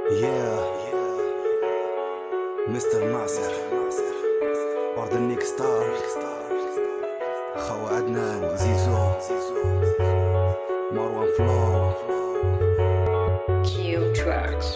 Yeah, Mr. Nasser or the Nick Star خو عدنان زيزو مروان فلو Q Tracks.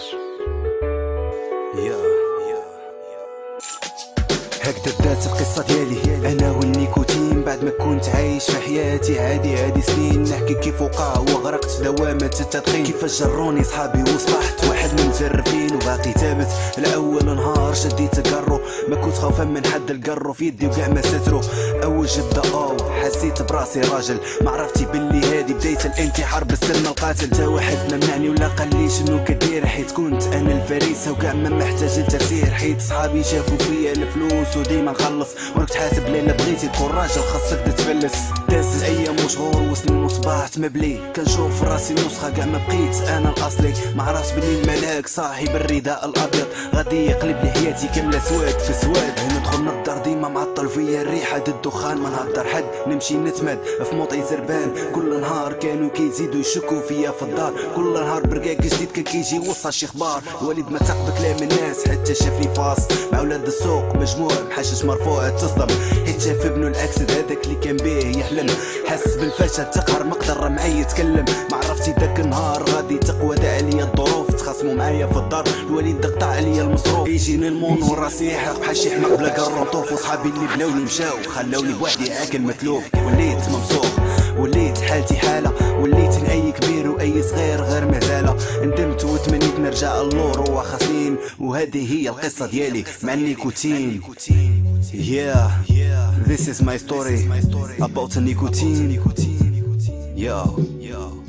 هكذا بدات القصة ديالي انا والنيكوتين بعد ما كنت عايش في حياتي هادي سنين نحكي كيف وقع وغرقت دوامة التدخين كيفاش جروني صحابي وصبحت واحد من المجربين وباقي ثابت لأول نهار شديت القرو ما كنت خوفا من حد القرو في يدي وكاع ما سترو اول جبدة حسيت براسي راجل ما عرفتي باللي هادي بداية الانتحار بالسن القاتل تا واحد ما منعني ولا قال لي شنو كدير حيت كنت انا الفريسة وكاع ما محتاج التفسير حيت صحابي شافوا فيا الفلوس وديما نخلص وانا كنت حاسب ليلة بغيتي تكون راجل خاصك تتفلس دازت ايام وشهور وسنين وصبحت مبلي كنشوف راسي نسخة كاع ما بقيت انا الاصلي ما عرفت بلي الملاك صاحب الرداء الابيض غادي يقلب لي حياتي كاملة سواد في سواد هنا دخلنا الدار ديما معطل فيا الريحة الدخان ما نهضر حد نمشي نتمد في موطي زربان كل نهار كانوا كيزيدوا يشكوا فيا في الدار كل نهار برقاق جديد كان كيجي يوصل شي اخبار الوالد ما ثق بكلام الناس حتى شافني فاص مع ولاد السوق مجموع محشش مرفوع تصدم حيت شاف ابنه الاكسد هذاك اللي كان بيه يحلم حس بالفشل تقهر مقدر معايا يتكلم ما عرفتي داك النهار غادي تقوى عليا الظروف تخاصموا معايا في الدار الوالد قطع عليا المصروف يجيني المون وراسي يحرق بحال شي حماق بلا قرطوف وصحابي اللي بناوني مشاو خلاوني بوحدي عاكل متلوف وليت ممسوخ وليت حالتي حالة وليت اي كبير واي صغير غير مهزالة ندمت وتمنيت نرجع اللور وخاسين وهذه هي القصة ديالي مع النيكوتين. Yeah, this is my story about nicotine. Yo.